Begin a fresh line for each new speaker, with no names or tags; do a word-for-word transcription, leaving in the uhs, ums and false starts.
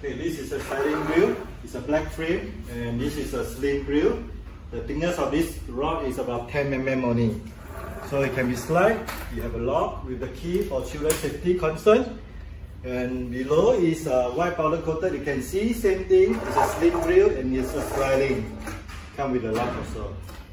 Okay, this is a sliding grill. It's a black frame, and this is a slim grill. The thickness of this rod is about ten millimeters only. So it can be slide. You have a lock with the key for children safety concern. And below is a white powder coated. You can see same thing. It's a slim grill and it's a sliding. Come with a lock also.